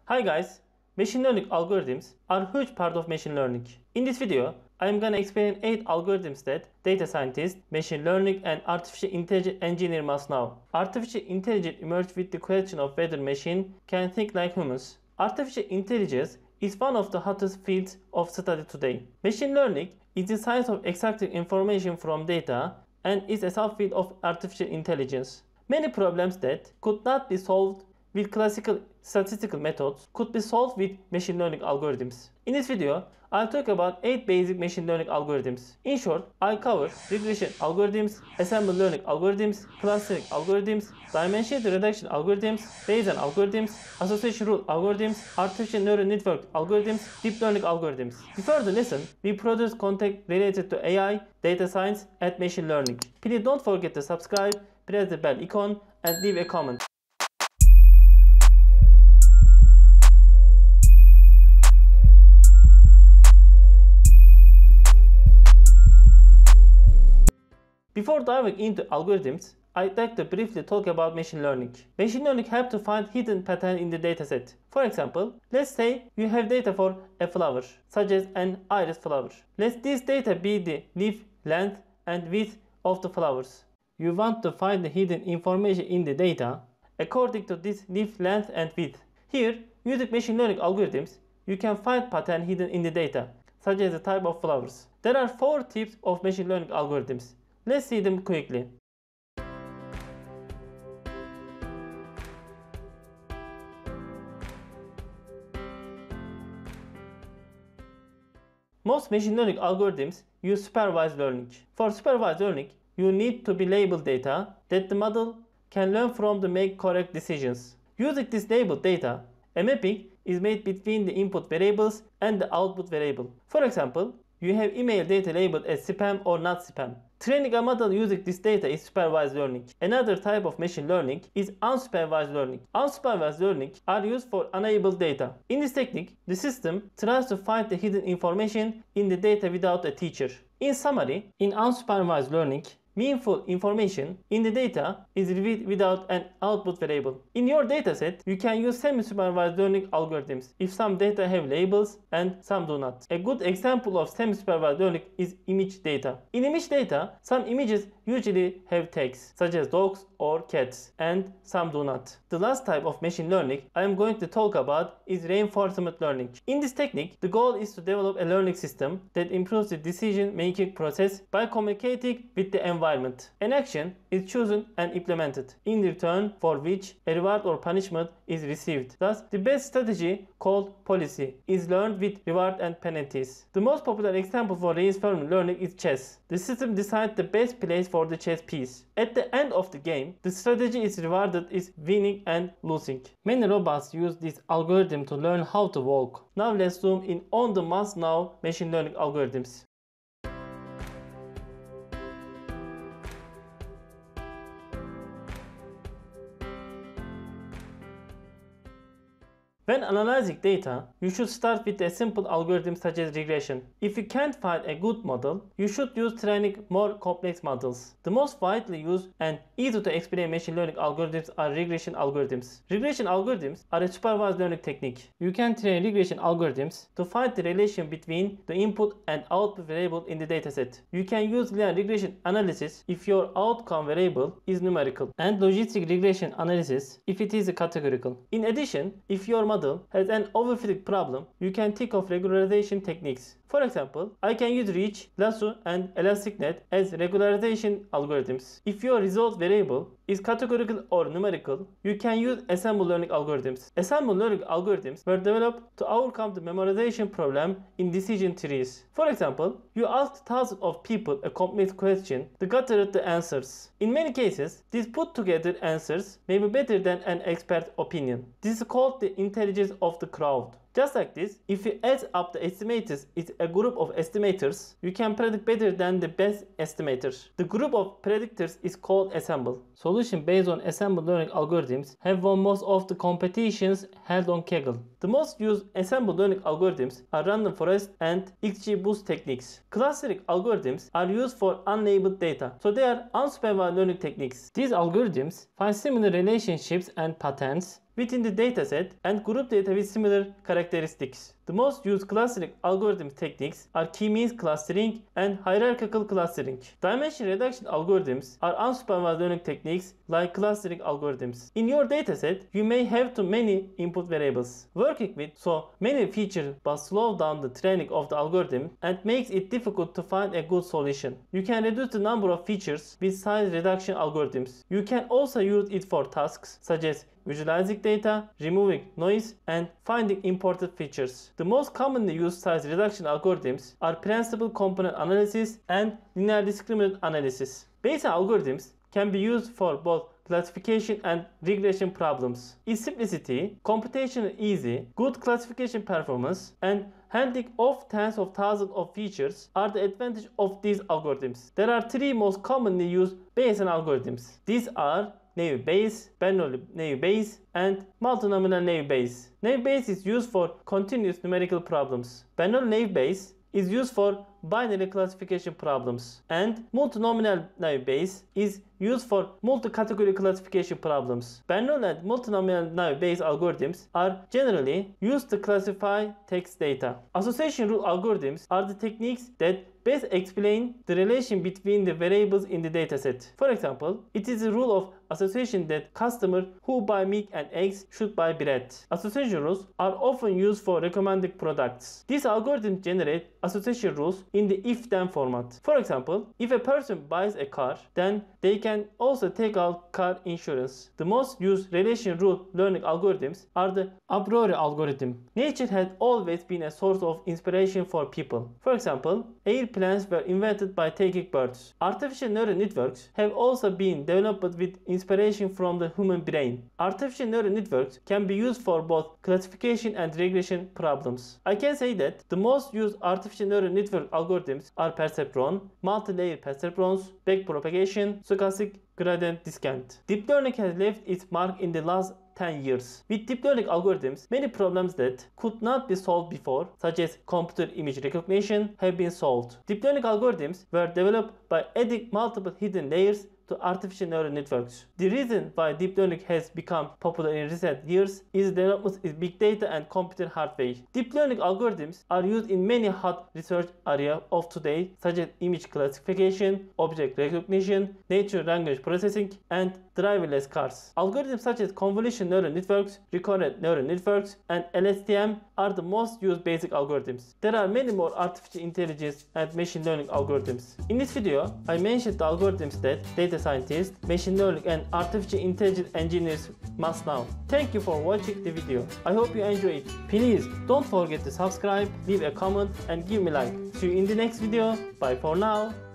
Hi guys, machine learning algorithms are a huge part of machine learning. In this video, I am gonna explain 8 algorithms that data scientists, machine learning and artificial intelligence engineer must know. Artificial intelligence emerged with the question of whether machine can think like humans. Artificial intelligence is one of the hottest fields of study today. Machine learning is the science of extracting information from data and is a subfield of artificial intelligence. Many problems that could not be solved with classical statistical methods could be solved with machine learning algorithms. In this video, I'll talk about 8 basic machine learning algorithms. In short, I'll cover regression algorithms, assembly learning algorithms, clustering algorithms, dimension reduction algorithms, Bayesian algorithms, association rule algorithms, artificial neural network algorithms, deep learning algorithms. Before the lesson, we produce content related to AI, data science, and machine learning. Please don't forget to subscribe, press the bell icon, and leave a comment. Before diving into algorithms, I'd like to briefly talk about machine learning. Machine learning helps to find hidden patterns in the dataset. For example, let's say you have data for a flower, such as an iris flower. Let this data be the leaf length and width of the flowers. You want to find the hidden information in the data according to this leaf length and width. Here, using machine learning algorithms, you can find patterns hidden in the data, such as the type of flowers. There are 4 types of machine learning algorithms. Let's see them quickly. Most machine learning algorithms use supervised learning. For supervised learning, you need to be labeled data that the model can learn from to make correct decisions. Using this labeled data, a mapping is made between the input variables and the output variable. For example, you have email data labeled as spam or not spam. Training a model using this data is supervised learning. Another type of machine learning is unsupervised learning. Unsupervised learning are used for unlabeled data. In this technique, the system tries to find the hidden information in the data without a teacher. In summary, in unsupervised learning, meaningful information in the data is revealed without an output variable. In your dataset, you can use semi-supervised learning algorithms if some data have labels and some do not. A good example of semi-supervised learning is image data. In image data, some images usually have text, such as dogs or cats, and some do not. The last type of machine learning I am going to talk about is reinforcement learning. In this technique, the goal is to develop a learning system that improves the decision-making process by communicating with the environment. An action is chosen and implemented, in return for which a reward or punishment is received. Thus, the best strategy, called policy, is learned with reward and penalties. The most popular example for reinforcement learning is chess. The system decides the best place for the chess piece. At the end of the game, the strategy is rewarded is winning and losing. Many robots use this algorithm to learn how to walk. Now let's zoom in on the must-know machine learning algorithms. When analyzing data, you should start with a simple algorithm such as regression. If you can't find a good model, you should use training more complex models. The most widely used and easy to explain machine learning algorithms are regression algorithms. Regression algorithms are a supervised learning technique. You can train regression algorithms to find the relation between the input and output variable in the dataset. You can use linear regression analysis if your outcome variable is numerical, and logistic regression analysis if it is categorical. In addition, if your model has an overfitting problem, you can think of regularization techniques. For example, I can use Reach, Lasso, and ElasticNet as regularization algorithms. If your result variable is categorical or numerical, you can use ensemble learning algorithms. Ensemble learning algorithms were developed to overcome the memorization problem in decision trees. For example, you asked thousands of people a complex question to gather the answers. In many cases, these put together answers may be better than an expert opinion. This is called the intelligence of the crowd. Just like this, if you add up the estimators is a group of estimators, you can predict better than the best estimator. The group of predictors is called ensemble. Solutions based on ensemble learning algorithms have won most of the competitions held on Kaggle. The most used ensemble learning algorithms are random forest and XGBoost techniques. Clustering algorithms are used for unlabeled data, so they are unsupervised learning techniques. These algorithms find similar relationships and patterns within the dataset and group data with similar characteristics. The most used clustering algorithm techniques are k-means clustering and hierarchical clustering. Dimension reduction algorithms are unsupervised learning techniques like clustering algorithms. In your dataset, you may have too many input variables. Working with so many features but slow down the training of the algorithm and makes it difficult to find a good solution. You can reduce the number of features with size reduction algorithms. You can also use it for tasks such as visualizing data, removing noise, and finding imported features. The most commonly used size reduction algorithms are principal component analysis and linear discriminant analysis. Bayesian algorithms can be used for both classification and regression problems. Its simplicity, computational ease, good classification performance, and handling of tens of thousands of features are the advantage of these algorithms. There are three most commonly used Bayesian algorithms. These are Naive Bayes, Bernoulli Naive Bayes, and multinomial Naive Bayes. Naive Bayes is used for continuous numerical problems. Bernoulli Naive Bayes is used for binary classification problems, and multinomial Naive Bayes is used for multi-category classification problems. Bernoulli and multinomial Naive Bayes algorithms are generally used to classify text data. Association rule algorithms are the techniques that best explain the relation between the variables in the dataset. For example, it is a rule of association that customers who buy milk and eggs should buy bread. Association rules are often used for recommending products. These algorithms generate association rules in the if-then format. For example, if a person buys a car, then they can also take out car insurance. The most used relation rule learning algorithms are the a priori algorithm. Nature had always been a source of inspiration for people. For example, airplanes were invented by taking birds. Artificial neural networks have also been developed with inspiration from the human brain. Artificial neural networks can be used for both classification and regression problems. I can say that the most used artificial neural network algorithms are perceptron, multi-layer perceptrons, backpropagation, stochastic gradient descent. Deep learning has left its mark in the last 10 years. With deep learning algorithms, many problems that could not be solved before, such as computer image recognition, have been solved. Deep learning algorithms were developed by adding multiple hidden layers to artificial neural networks. The reason why deep learning has become popular in recent years is development in big data and computer hardware. Deep learning algorithms are used in many hot research areas of today, such as image classification, object recognition, natural language processing, and driverless cars. Algorithms such as convolutional neural networks, recurrent neural networks, and LSTM are the most used basic algorithms. There are many more artificial intelligence and machine learning algorithms. In this video, I mentioned the algorithms that data scientists, machine learning, and artificial intelligence engineers must know. Thank you for watching the video. I hope you enjoyed it. Please don't forget to subscribe, leave a comment, and give me a like. See you in the next video. Bye for now.